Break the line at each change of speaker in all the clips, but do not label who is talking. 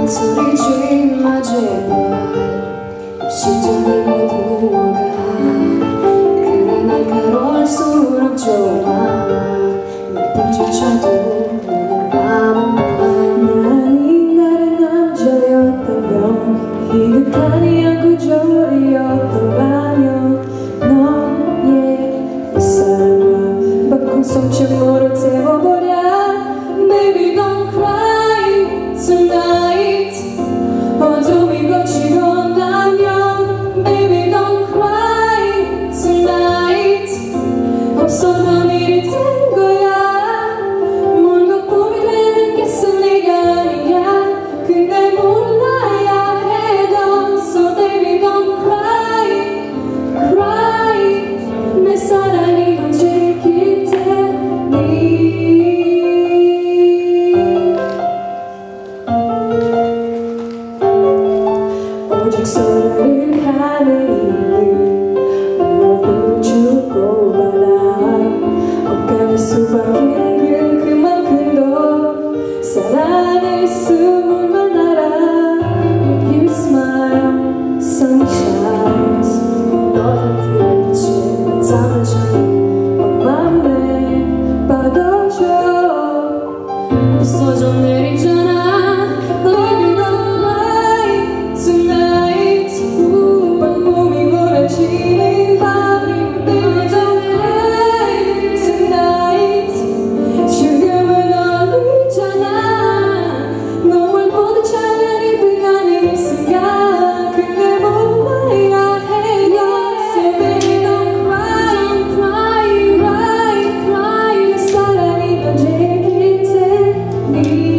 소리지 마 제발 심장이 모두 녹아 그래 날카로울수록 좋아 눈빛조차도 눈을 감은 난이 다른 남자였다면 희극한 양구절이었더라면 너의 뱃살과 바꿈 속죄물을 태워버려 Baby don't cry tonight 어둠이 거치고 나면 Baby don't cry tonight 없어도 일이 된 거야 뭔가 봄이 되는 겠어 내가 아니야 근데 몰라야 해도 So baby don't cry cry 내 사랑이 번지길 테니 오직 소리를 하는 너를 주고받아 엇갈릴 수밖에 그만큼 더 사랑할 수만 알아 When you smile, sun shines 너한테 비친 잠을 자는 맘에 빠져줘 부서져 내리잖아 Baby don't cry tonight 밤봄이 몰아치는 밤이 Baby don't cry tonight 지금은 어리잖아 너를 보듯 찬란히 빛나는 이 순간 그게 몰라야 해요 So baby don't cry cry cry 사랑이 번지길 테니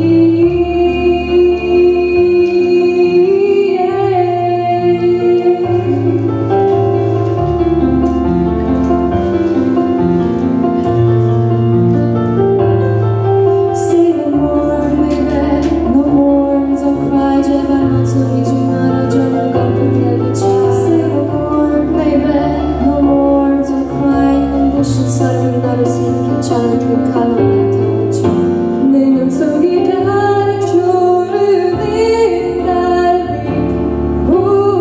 나를 괜찮은 그 칼럼을 태워줘 내 맘속이 가득 조르는 달빛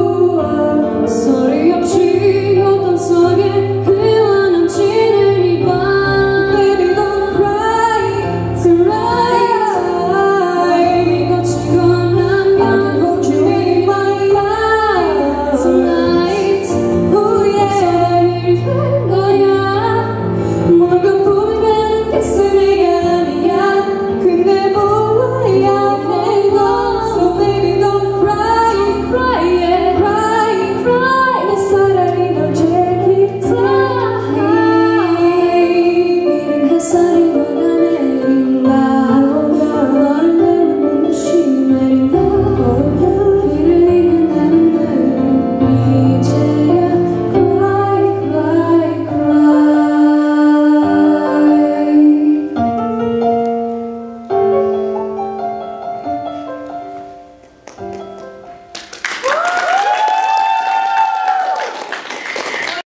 소리 없이 어둠 속에 흘러넘치는 이 밤 Baby don't cry tonight 이미 거치고 나면 I can hold you in my life tonight Oh yeah 사랑이 된 거야 뭔가 봄이 되는 겠어 내가 아니야 근데 몰라야 해도 So baby don't cry cry yeah cry cry 내 사랑이 널 제길 테니 이른 햇살이